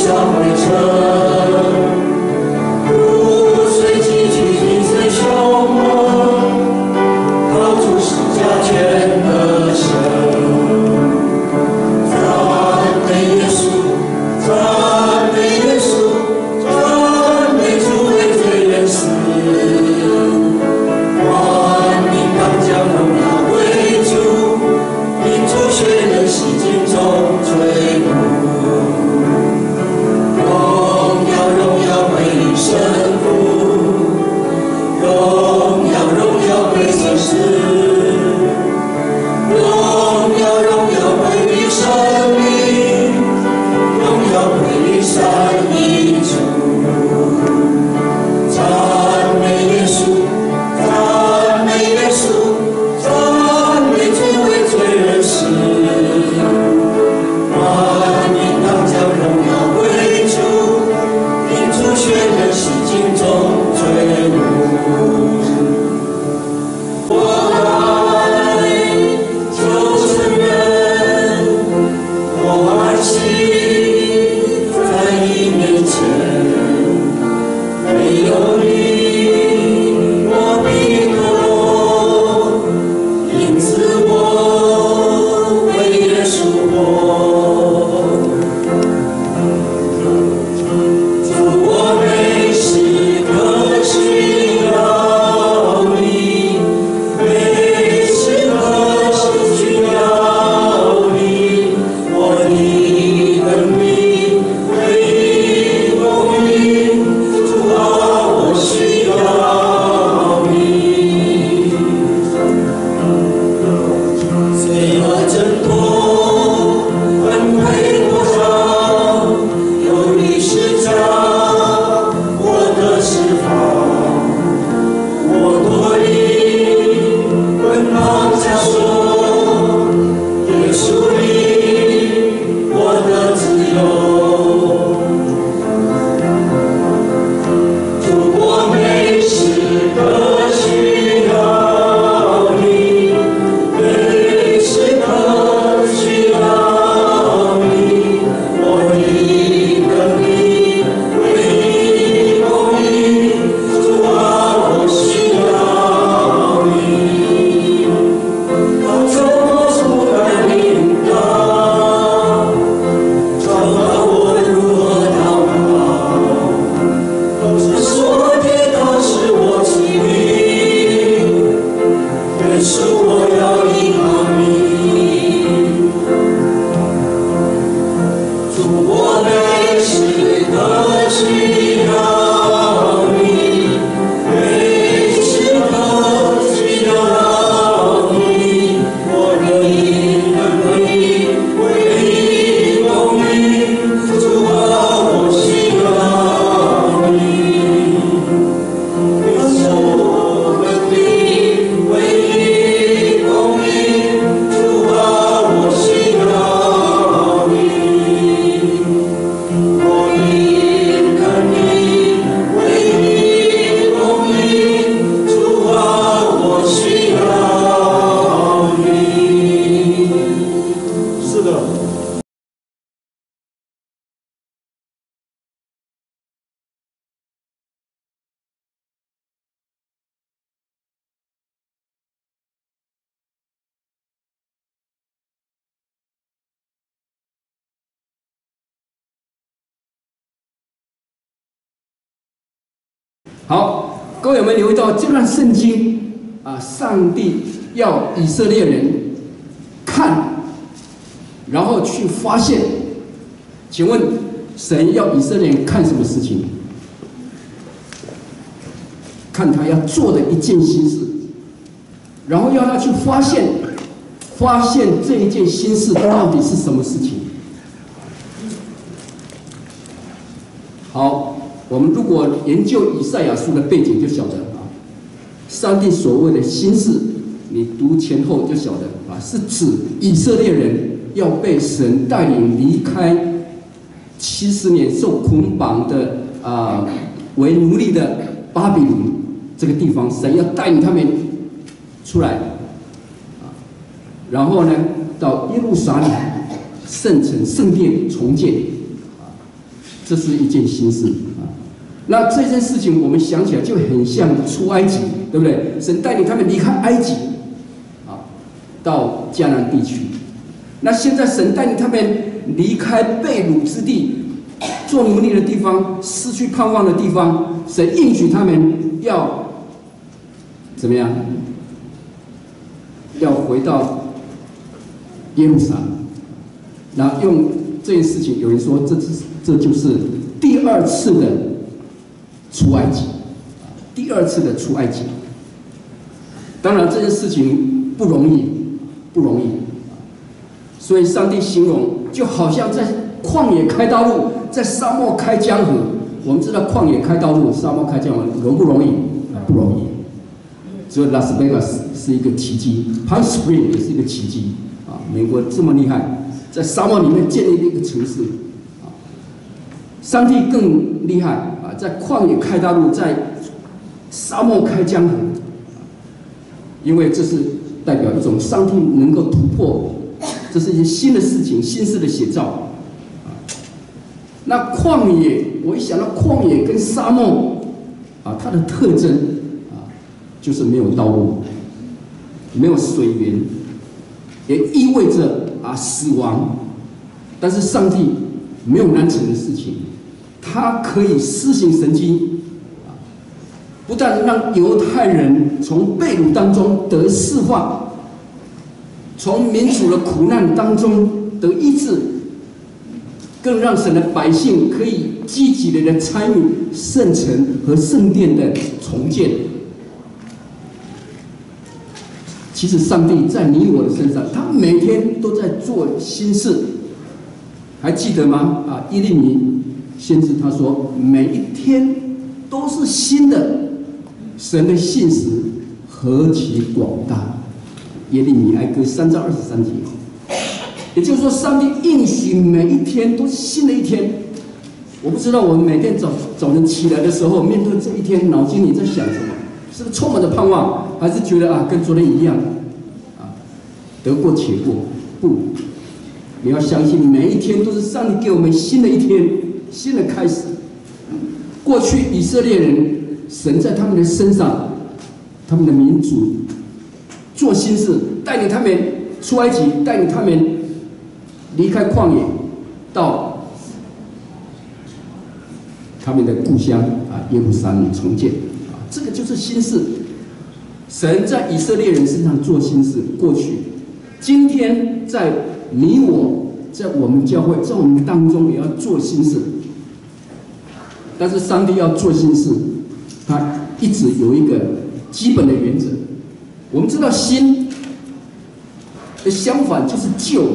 好，各位有没有留意到这段圣经啊？上帝要以色列人看，然后去发现。请问，神要以色列人看什么事情？看他要做的一件心事，然后要他去发现这一件心事到底是什么事情。好，我们如果研究以赛亚书的背景，就晓得啊，上帝所谓的心事，你读前后就晓得啊，是指以色列人要被神带领离开70年受捆绑的为奴隶的巴比伦这个地方，神要带领他们出来，然后呢，到耶路撒冷圣城圣殿重建， 这是一件新事啊。那这件事情我们想起来就很像出埃及，对不对？神带领他们离开埃及，啊，到迦南地区。那现在神带领他们离开被掳之地，做奴隶的地方，失去盼望的地方，神应许他们要怎么样？要回到耶路撒冷。那用这件事情，有人说这就是第二次的出埃及，第二次的出埃及。当然这件事情不容易，不容易。所以上帝形容就好像在旷野开道路，在沙漠开江河。我们知道旷野开道路，沙漠开江河容不容易？不容易。只有拉斯维加斯是一个奇迹 ，Palm Springs 也是一个奇迹啊！美国这么厉害，在沙漠里面建立了一个城市啊！上帝更厉害啊，在旷野开道路，在沙漠开江河，因为这是代表一种上帝能够突破，这是一件新的事情，新事的写照啊。那旷野，我一想到旷野跟沙漠啊，它的特征啊，就是没有道路，没有水源，也意味着啊死亡。但是上帝没有难成的事情，他可以施行神迹，不但让犹太人从被掳当中得释放，从民族的苦难当中得医治，更让神的百姓可以积极的参与圣城和圣殿的重建。其实上帝在你我的身上，他每天都在做新事，还记得吗？啊，耶利米先知他说，每一天都是新的，神的信实何其广大！耶利米哀歌3章23节。也就是说，上帝应许每一天都是新的一天。我不知道我们每天早晨起来的时候，面对这一天，脑筋里在想什么？是不是充满着盼望，还是觉得啊跟昨天一样，啊得过且过？不，你要相信每一天都是上帝给我们新的一天，新的开始。过去以色列人，神在他们的身上，他们的民族做新事，带领他们出埃及，带领他们离开旷野，到他们的故乡啊耶路撒冷重建啊，这个就是新事。神在以色列人身上做新事，过去、今天在你我，在我们教会，在我们当中也要做新事。但是上帝要做新事，他一直有一个基本的原则。我们知道新的相反就是旧。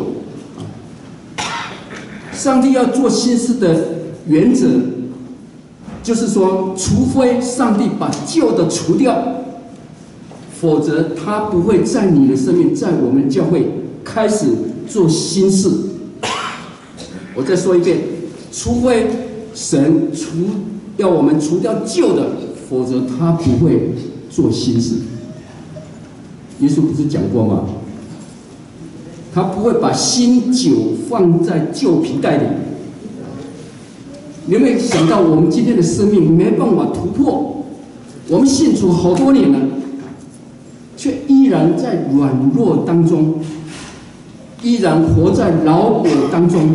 上帝要做新事的原则，就是说，除非上帝把旧的除掉，否则他不会在你的生命，在我们教会开始做新事。我再说一遍，除非神要我们除掉旧的，否则他不会做新事。耶稣不是讲过吗？他不会把新酒放在旧皮袋里。你有没有想到，我们今天的生命没办法突破？我们信主好多年了，却依然在软弱当中，依然活在老我当中。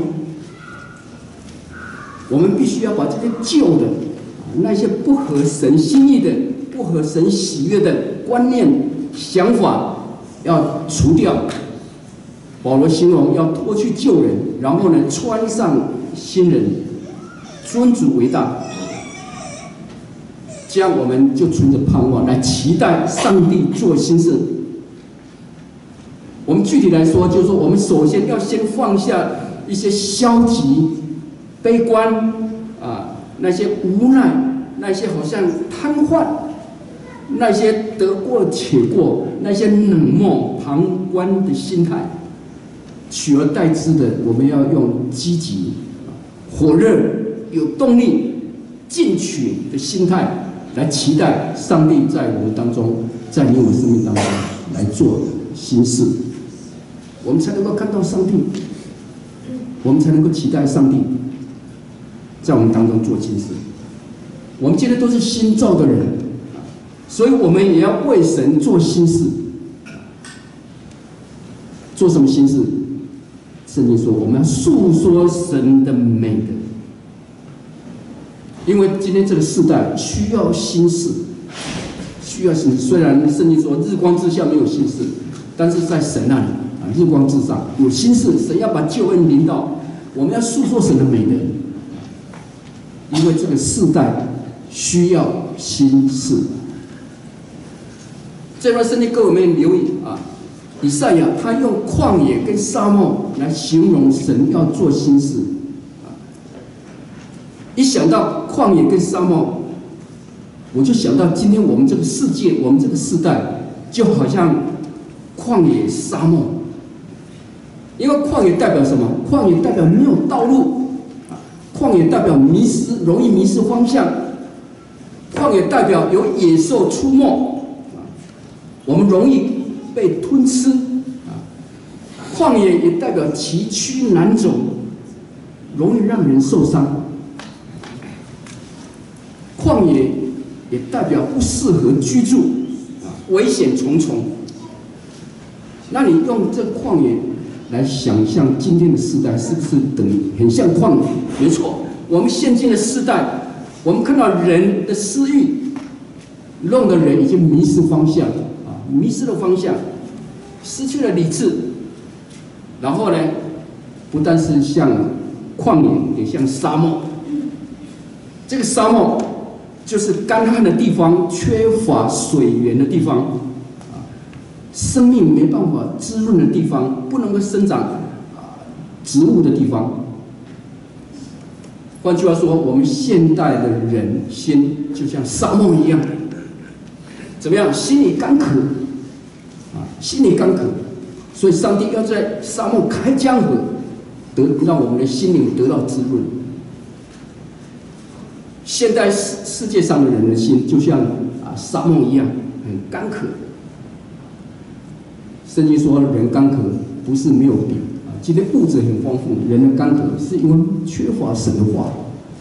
我们必须要把这些旧的、那些不合神心意的、不合神喜悦的观念、想法，要除掉。保罗形容要脱去旧人，然后呢，穿上新人，尊主为大。这样我们就存着盼望来期待上帝做新事。我们具体来说，就是说我们首先要先放下一些消极、悲观啊，那些无奈，那些好像瘫痪，那些得过且过，那些冷漠旁观的心态。取而代之的，我们要用积极、火热、有动力、进取的心态来期待上帝在我们当中，在你我生命当中来做新事，我们才能够看到上帝，我们才能够期待上帝。 在我们当中做新事。我们今天都是新造的人，所以我们也要为神做新事。做什么新事？圣经说，我们要诉说神的美德。因为今天这个世代需要新事，需要新事。虽然圣经说日光之下没有新事，但是在神那里啊，日光之上有新事。神要把救恩临到，我们要诉说神的美德。因为这个世代需要新事。这段圣经各位们留意啊，以赛亚他用旷野跟沙漠来形容神要做新事。一想到旷野跟沙漠，我就想到今天我们这个世界，我们这个世代，就好像旷野沙漠。因为旷野代表什么？旷野代表没有道路，旷野代表迷失，容易迷失方向。旷野代表有野兽出没，我们容易被吞吃。旷野也代表崎岖难走，容易让人受伤。旷野也代表不适合居住，危险重重。那你用这旷野来想象今天的世代，是不是很像旷野？没错，我们现今的世代，我们看到人的私欲，弄得人已经迷失方向迷失了方向，失去了理智。然后呢，不但是像旷野，也像沙漠。这个沙漠就是干旱的地方，缺乏水源的地方，生命没办法滋润的地方，不能够生长植物的地方。换句话说，我们现代的人心就像沙漠一样，怎么样？心里干渴心里干渴，所以上帝要在沙漠开江河，让我们的心灵得到滋润。现代世界上的人的心就像沙漠一样，很干渴。圣经说，人干渴不是没有饼今天物质很丰富，人的干渴是因为缺乏神的话。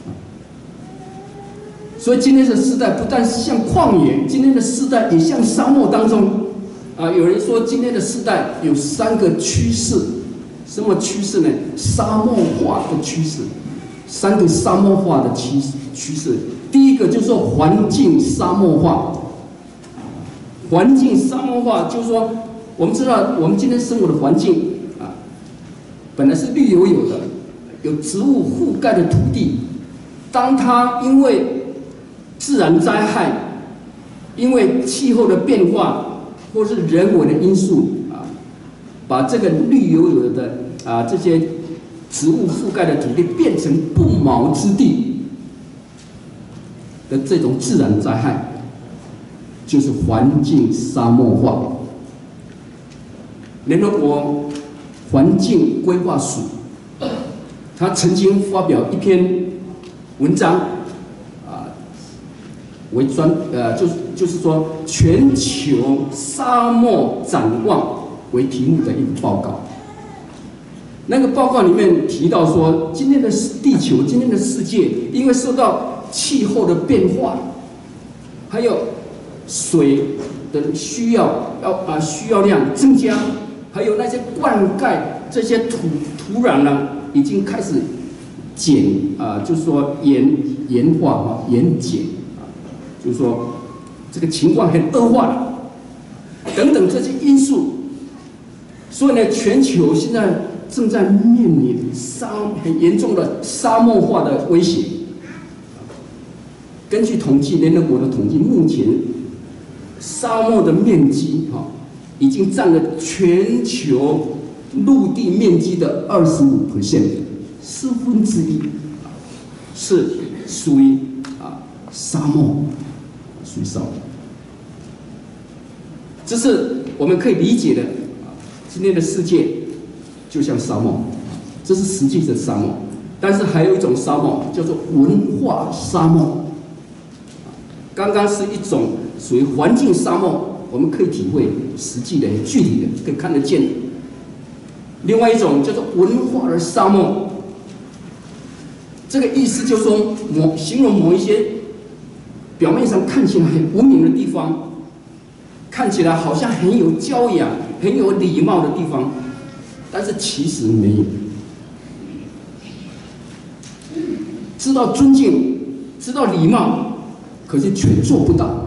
所以今天的世代不但是像旷野，今天的世代也像沙漠当中有人说今天的世代有3个趋势，什么趋势呢？沙漠化的趋势，3个沙漠化的趋势。第一个就是说环境沙漠化。环境沙漠化就是说，我们知道我们今天生活的环境本来是绿油油的，有植物覆盖的土地，当它因为自然灾害，因为气候的变化，或是人为的因素把这个绿油油的这些植物覆盖的土地变成不毛之地的这种自然灾害，就是环境沙漠化。联合国环境规划署，他曾经发表一篇文章，就是说全球沙漠展望为题目的一个报告。那个报告里面提到说，今天的地球，今天的世界，因为受到气候的变化，还有水的需要量增加，还有那些灌溉这些土壤呢，已经开始就是说盐化盐碱就是说这个情况很恶化了，等等这些因素，所以呢，全球现在正在面临很严重的沙漠化的威胁。根据统计，联合国的统计，目前沙漠的面积已经占了全球陆地面积的25%，4分之一是属于沙漠，属于沙漠。这是我们可以理解的。今天的世界就像沙漠，这是实际的沙漠。但是还有一种沙漠叫做文化沙漠。刚刚是一种属于环境沙漠，我们可以体会实际的、具体的，可以看得见的。另外一种叫做文化的沙漠。 这个意思就是说形容某一些表面上看起来很文明的地方，看起来好像很有教养、很有礼貌的地方，但是其实没有。知道尊敬，知道礼貌，可是却做不到。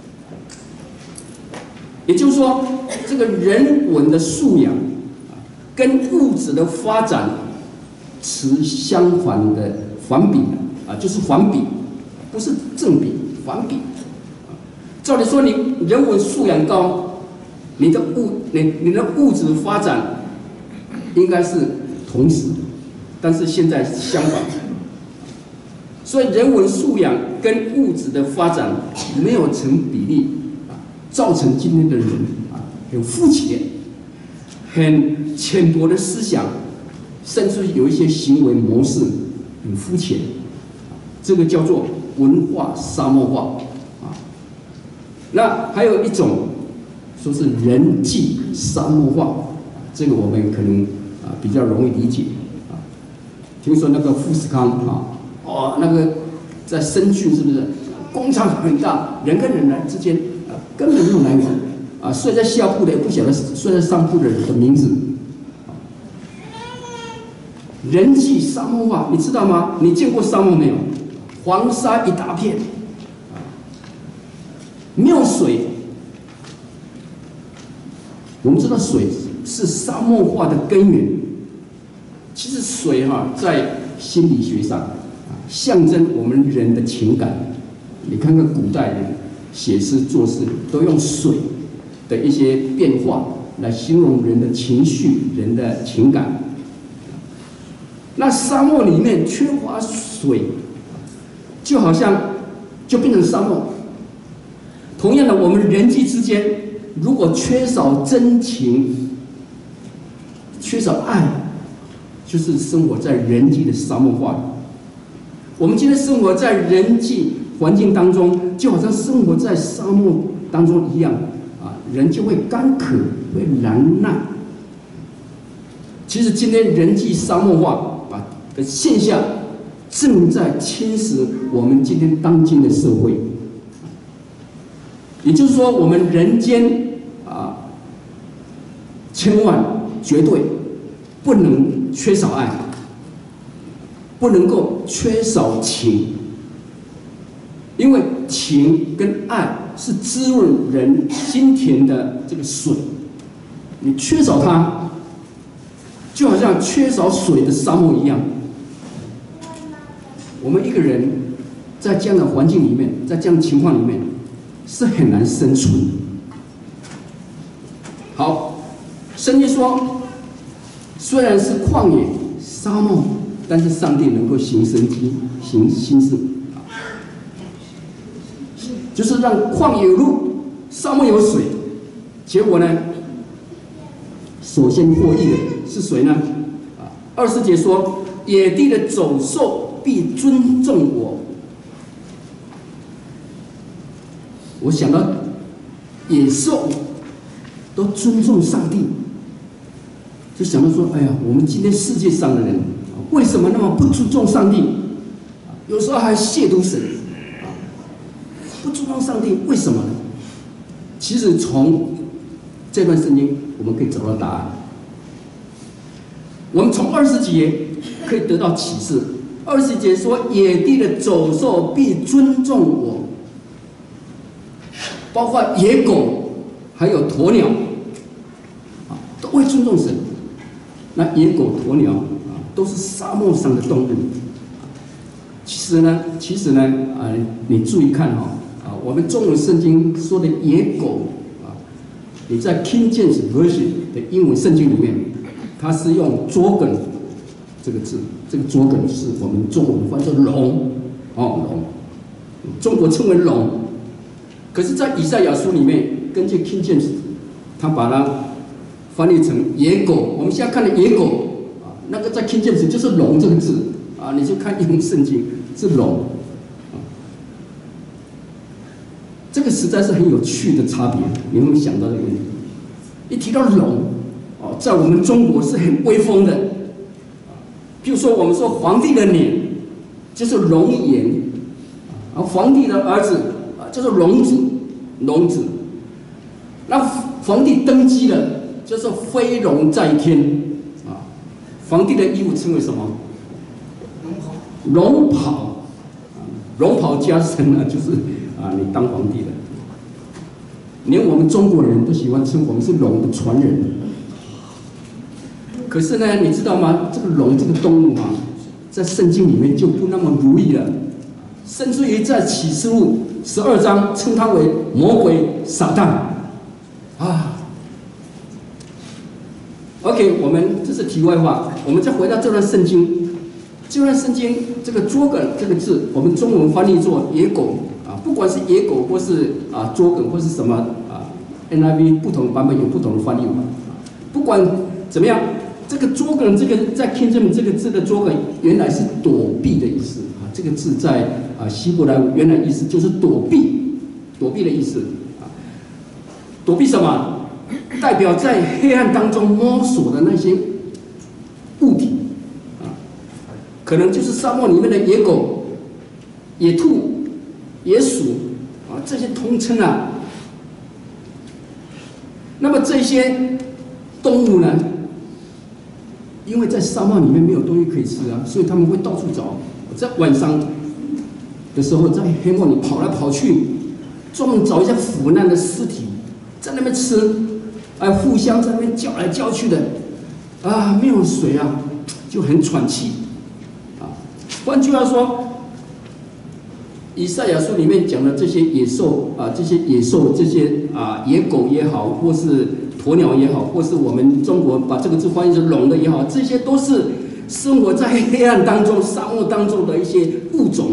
也就是说，这个人文的素养跟物质的发展持相反的反比就是反比，不是正比，反比。照理说，你人文素养高，你的物质发展应该是同时，但是现在相反。所以人文素养跟物质的发展没有成比例，造成今天的人很肤浅、很浅薄的思想，甚至有一些行为模式很肤浅，这个叫做文化沙漠化那还有一种说是人际沙漠化，这个我们可能比较容易理解听说那个富士康那个在深圳是不是工厂很大，人跟人之间根本没有来往睡在下铺的也不晓得睡在上铺的人的名字。人际沙漠化，你知道吗？你见过沙漠没有？黄沙一大片，没有水。我们知道水是沙漠化的根源。其实水在心理学上象征我们人的情感。你看看古代人写诗作诗，都用水的一些变化来形容人的情绪、人的情感。那沙漠里面缺乏水，就好像就变成沙漠。同样的，我们人际之间如果缺少真情、缺少爱，就是生活在人际的沙漠化里。我们今天生活在人际环境当中，就好像生活在沙漠当中一样人就会干渴，会难耐。其实今天人际沙漠化的现象正在侵蚀我们今天当今的社会。也就是说，我们人间千万绝对不能缺少爱，不能够缺少情，因为情跟爱是滋润人心田的这个水，你缺少它，就好像缺少水的沙漠一样。我们一个人在这样的环境里面，在这样的情况里面，是很难生存。好，圣经说，虽然是旷野沙漠，但是上帝能够行神迹、行新事，就是让旷野有路，沙漠有水。结果呢，首先获益的是谁呢？20节说，野地的走兽必尊重我。我想到野兽都尊重上帝，就想到说，哎呀，我们今天世界上的人为什么那么不尊重上帝？有时候还亵渎神不尊重上帝，为什么呢？其实从这段圣经我们可以找到答案。我们从20节可以得到启示。20节说，野地的走兽必尊重我，包括野狗还有鸵鸟都会尊重神。那野狗、鸵鸟都是沙漠上的动物。其实呢，你注意看我们中文圣经说的野狗你在 King James Version 的英文圣经里面，它是用dragon这个字，这个dragon是我们中文翻作龙龙，中国称为龙。可是，在以赛亚书里面，根据 King James， 他把它翻译成野狗。我们现在看的野狗那个在 King James 就是龙这个字你就看英文圣经是龙这个实在是很有趣的差别。你有没有想到这个问题？一提到龙在我们中国是很威风的。譬如说，我们说皇帝的脸就是龙颜，啊，皇帝的儿子啊叫做龙子，龙子。那皇帝登基了，就是飞龙在天啊。皇帝的衣服称为什么？龙袍，龙袍加身呢，就是啊，你当皇帝了。连我们中国人都喜欢称我们是龙的传人。可是呢，你知道吗？这个龙这个动物啊，在圣经里面就不那么如意了，甚至于在启示录12章称它为魔鬼撒旦啊。OK， 我们这是题外话，我们再回到这段圣经。这段圣经这个捉梗这个字，我们中文翻译作野狗啊，不管是野狗或是啊捉梗或是什么啊 ，NIV 不同版本有不同的翻译嘛。不管怎么样，这个捉梗这个在 King James 这个字的捉梗原来是躲避的意思啊，这个字在啊希伯来原来意思就是躲避，躲避的意思啊，躲避什么？代表在黑暗当中摸索的那些物体。可能就是沙漠里面的野狗、野兔、野鼠啊，这些通称啊。那么这些动物呢，因为在沙漠里面没有东西可以吃啊，所以他们会到处找，在晚上的时候在黑漠里跑来跑去，专门找一些腐烂的尸体，在那边吃，互相在那边叫来叫去的，啊，没有水啊，就很喘气。换句话说，以赛亚书里面讲的这些野兽啊，这些野兽，这些啊野狗也好，或是鸵鸟也好，或是我们中国把这个字翻译成龙的也好，这些都是生活在黑暗当中、沙漠当中的一些物种。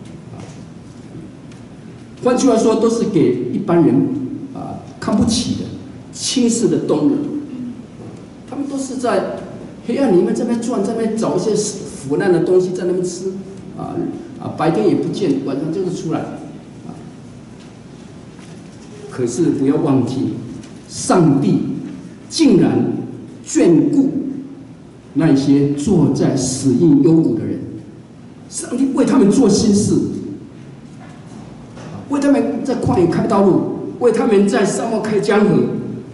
换句话说，都是给一般人啊看不起的、轻视的动物。他们都是在黑暗里面在那边转，在那边找一些腐烂的东西在那边吃，白天也不见，晚上就是出来，可是不要忘记，上帝竟然眷顾那些坐在死荫幽谷的人，上帝为他们做新事，为他们在旷野开道路，为他们在沙漠开江河，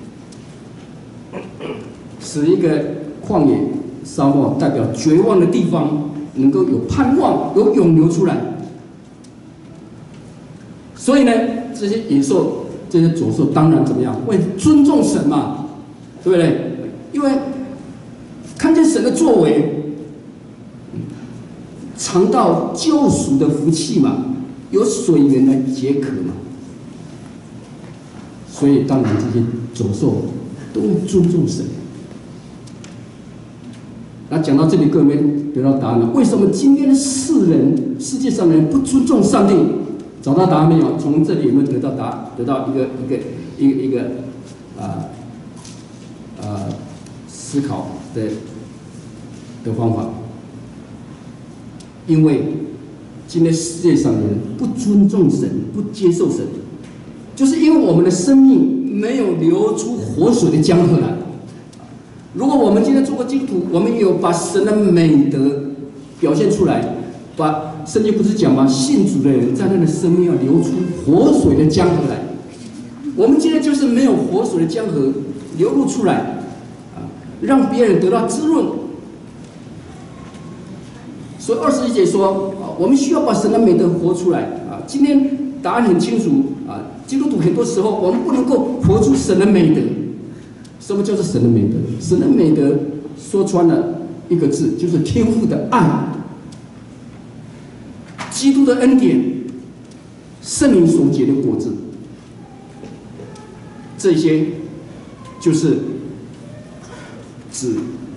使一个旷野。沙漠代表绝望的地方，能够有盼望，有涌流出来。所以呢，这些野兽、这些走兽，当然怎么样，会尊重神嘛，对不对？因为看见神的作为，尝到救赎的福气嘛，有水源来解渴嘛。所以，当然这些走兽都会尊重神。那讲到这里，各位得到答案了。为什么今天的世界上的人不尊重上帝？找到答案没有？从这里有没有得到答案？得到一个思考的方法。因为今天世界上的人不尊重神，不接受神，就是因为我们的生命没有流出活水的江河来。如果我们今天做过基督徒，我们有把神的美德表现出来，把圣经不是讲吗？信主的人在他的生命要流出活水的江河来。我们今天就是没有活水的江河流露出来，让别人得到滋润。所以21节说，我们需要把神的美德活出来啊。今天答案很清楚啊，基督徒很多时候我们不能够活出神的美德。什么叫做神的美德？神的美德说穿了一个字，就是天父的爱、基督的恩典、圣灵所结的果子，这些就是指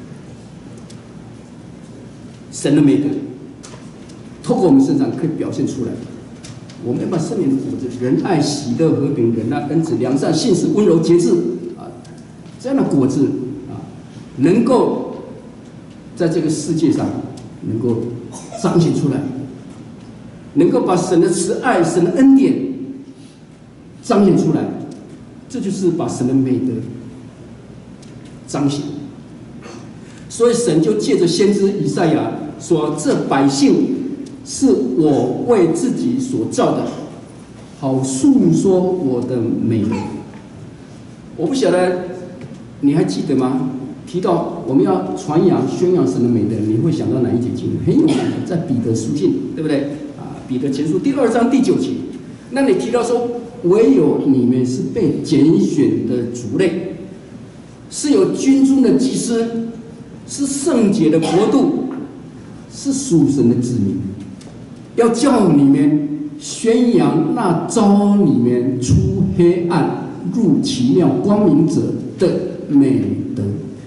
神的美德，透过我们身上可以表现出来。我们要把圣灵的果子，仁爱、喜乐、和平、忍耐、恩慈、良善、信实、温柔、节制。这样的果子能够在这个世界上能够彰显出来，能够把神的慈爱、神的恩典彰显出来，这就是把神的美德彰显。所以神就借着先知以赛亚说：“这百姓是我为自己所造的，好诉说我的美德。我不晓得你还记得吗？提到我们要传扬、宣扬神的美德，你会想到哪一节经文？很有名的，在彼得书信，对不对？彼得前书第2章第9节。那你提到说，唯有你们是被拣选的族类，是有君尊的祭司，是圣洁的国度，是属神的子民，要叫你们宣扬那召你们出黑暗入奇妙光明者的美德。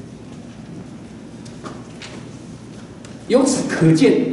由此可见，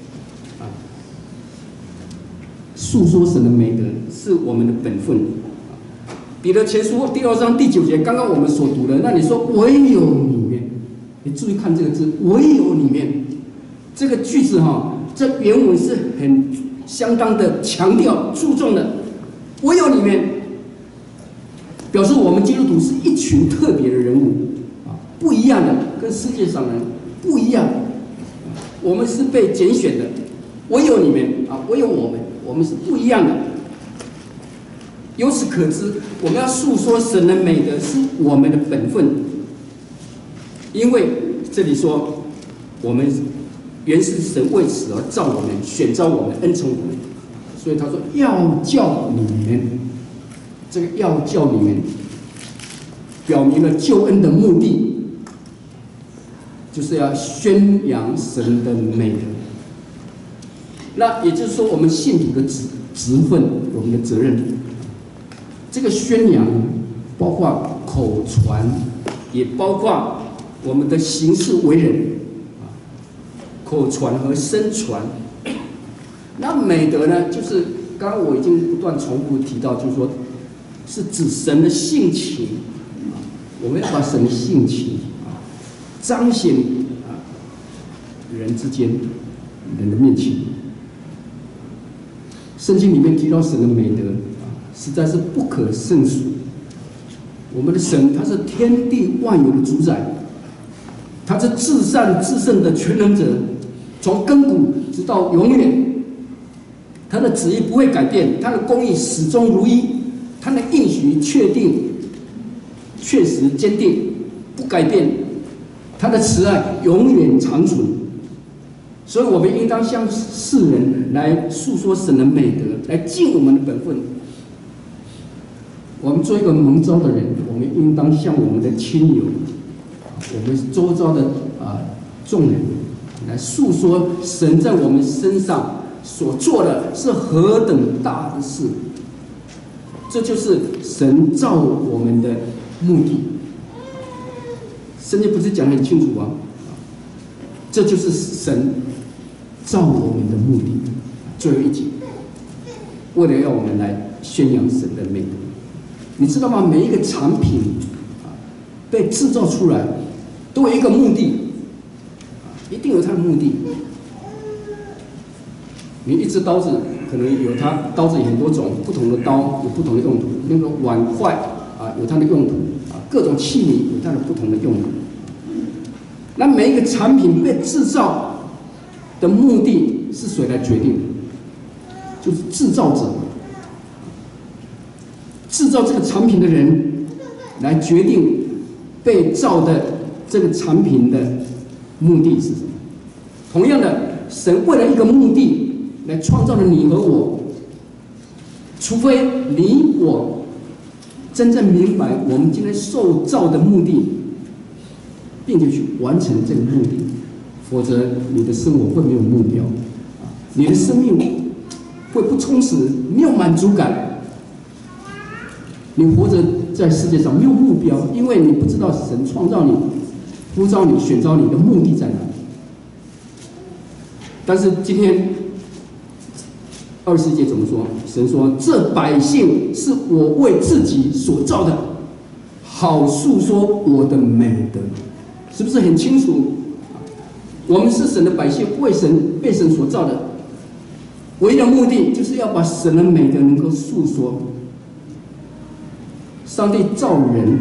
诉说神的美德是我们的本分。彼得前书第2章第9节，刚刚我们所读的，那你说唯有里面，你注意看这个字，唯有里面这个句子这原文是很相当的强调注重的，唯有里面表示我们基督徒是一群特别的人物不一样的，跟世界上人不一样。我们是被拣选的，唯有你们唯有我们是不一样的。由此可知，我们要诉说神的美德是我们的本分，因为这里说我们原是神为此而造我们，选召我们，恩宠我们，所以他说要叫你们，这个要叫你们，表明了救恩的目的。就是要宣扬神的美德，那也就是说，我们信徒的职分，我们的责任。这个宣扬包括口传，也包括我们的行事为人，口传和身传。那美德呢，就是刚刚我已经不断重复提到，就是说，是指神的性情，我们要把神的性情彰显人之间、人的面前。圣经里面提到神的美德实在是不可胜数。我们的神他是天地万有的主宰，他是至善至圣的全能者，从亘古直到永远，他的旨意不会改变，他的公义始终如一，他的应许确定、确实、坚定，不改变。他的慈爱永远长存，所以我们应当向世人来诉说神的美德，来尽我们的本分。我们做一个蒙召的人，我们应当向我们的亲友、我们周遭的众人来诉说神在我们身上所做的是何等大的事。这就是神造我们的目的。圣经不是讲得很清楚吗？这就是神造我们的目的。最后一节，为了要我们来宣扬神的美德，你知道吗？每一个产品被制造出来，都有一个目的，一定有它的目的。你一只刀子可能有它，刀子有很多种，不同的刀有不同的用途。那个碗筷有它的用途各种器皿有它的不同的用途。那每一个产品被制造的目的是谁来决定？就是制造者，制造这个产品的人来决定被造的这个产品的目的是什么。同样的，神为了一个目的来创造了你和我，除非你我真正明白我们今天受造的目的，并且去完成这个目的，否则你的生活会没有目标，你的生命会不充实，没有满足感。你活着在世界上没有目标，因为你不知道神创造你、呼召你、选召你的目的在哪里。但是今天24节怎么说？神说：“这百姓是我为自己所造的，好诉说我的美德。”是不是很清楚？我们是神的百姓，被神所造的，唯一的目的就是要把神的美德能够诉说。上帝造人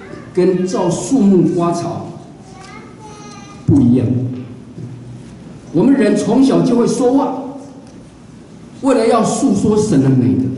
跟造树木花草不一样， 我们人从小就会说话，为了要诉说神的美德。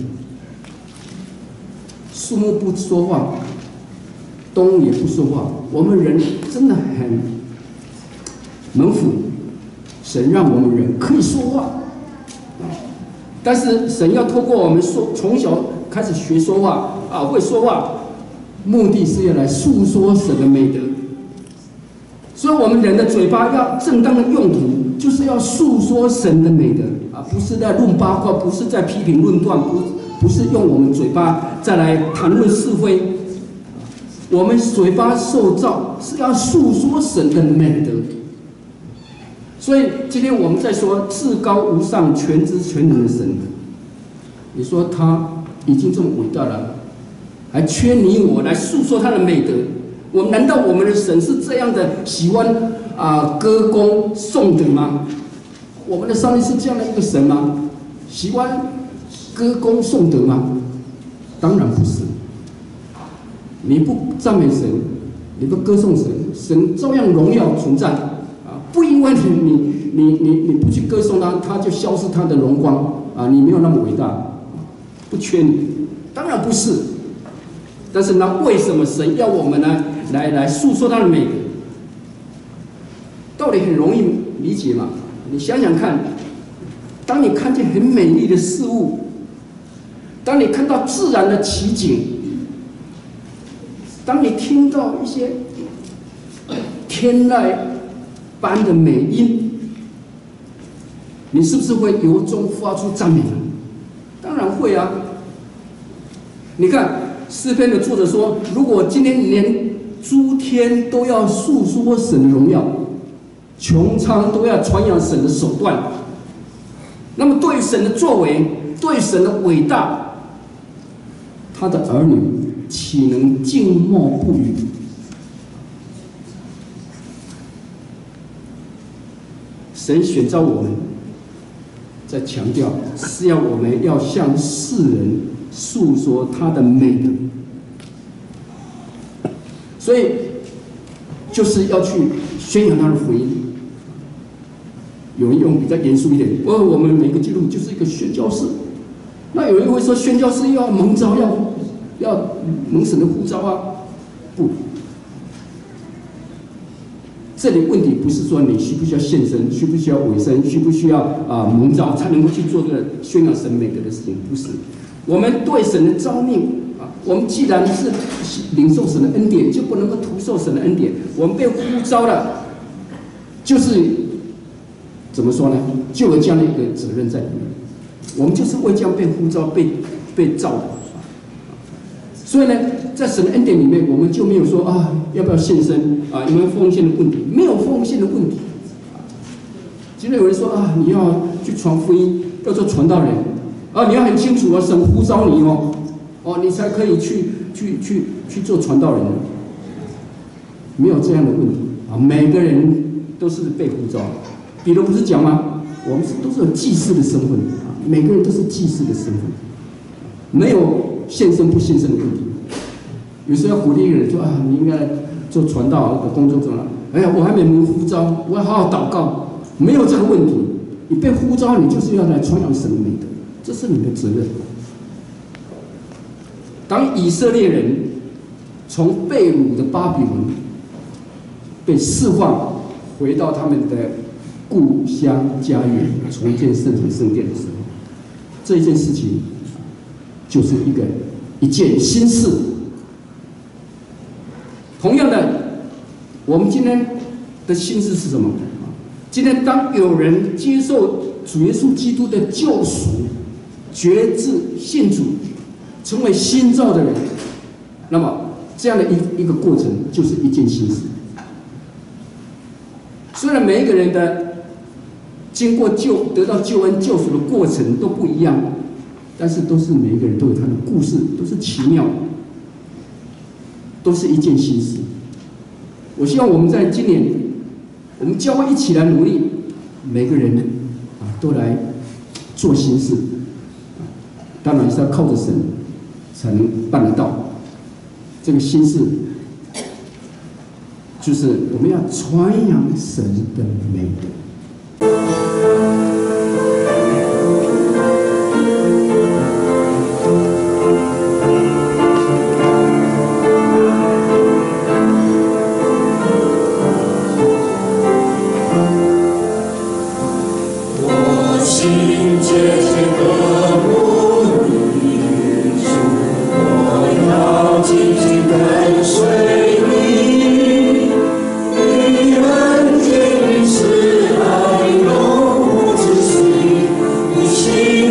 树木不说话，动物也不说话，我们人真的很蒙福。神让我们人可以说话，但是神要透过我们从小开始学说话会说话，目的是要来诉说神的美德。所以，我们人的嘴巴要正当的用途，就是要诉说神的美德不是在论八卦，不是在批评论断，不是用我们嘴巴再来谈论是非。我们嘴巴受造是要诉说神的美德。所以今天我们在说至高无上、全知全能的神，你说他已经这么伟大了，还缺你我来诉说他的美德？难道我们的神是这样的喜欢歌功颂德吗？我们的上帝是这样的一个神吗？喜欢歌功颂德吗？当然不是。你不赞美神，你不歌颂神，神照样荣耀存在不因为你不去歌颂他，他就消失他的荣光你没有那么伟大，不缺你，当然不是。但是那为什么神要我们呢？来诉说他的美德，道理很容易理解嘛。你想想看，当你看见很美丽的事物，当你看到自然的奇景，当你听到一些天籁般的美音，你是不是会由衷发出赞美呢？当然会啊。你看诗篇的作者说，如果今天连诸天都要诉说神的荣耀，穹苍都要传扬神的手段，那么对神的作为，对神的伟大，他的儿女岂能静默不语？神选召我们，在强调是要我们要向世人诉说他的美德。所以，就是要去宣扬他的福音。有人用比较严肃一点，我们每个基督徒就是一个宣教士。那有人会说，宣教士要蒙召，要蒙神的呼召不，这里问题不是说你需不需要献身，需不需要委身，需不需要蒙召才能够去做这个宣扬神美德的事情，不是。我们对神的召命我们既然是领受神的恩典，就不能够徒受神的恩典。我们被呼召了，就是怎么说呢？就有这样的一个责任在里面。我们就是为这样被呼召、被召的。所以呢，在神的恩典里面，我们就没有说要不要献身有没有奉献的问题？没有奉献的问题。今天有人说你要去传福音，要做传道人你要很清楚神呼召你你才可以去做传道人。没有这样的问题每个人都是被呼召。彼得不是讲吗？我们都是有祭司的身份每个人都是祭司的身份，没有献身不献身的问题。有时候要鼓励一个人说你应该做传道的工作者了。我还没呼召，我要好好祷告，没有这个问题。你被呼召，你就是要来传扬神的美德，这是你的责任。当以色列人从被掳的巴比伦被释放，回到他们的故乡家园，重建圣城圣殿的时候，这一件事情就是一件新事。同样的，我们今天的新事是什么？今天当有人接受主耶稣基督的救赎，决志信主，成为新造的人，那么这样的一个过程就是一件新事。虽然每一个人的经过得到救恩救赎的过程都不一样，但是都是每一个人都有他的故事，都是奇妙，都是一件新事。我希望我们在今年，我们教会一起来努力，每个人都来做新事。当然是要靠着神才能办得到。这个新事就是我们要传扬神的美德。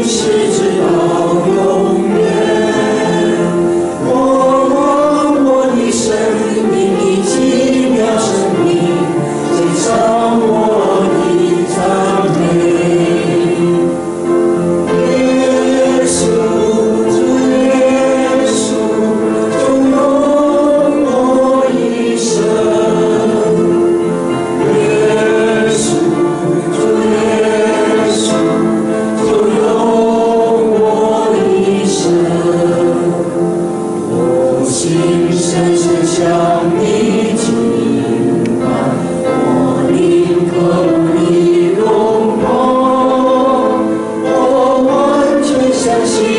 相信。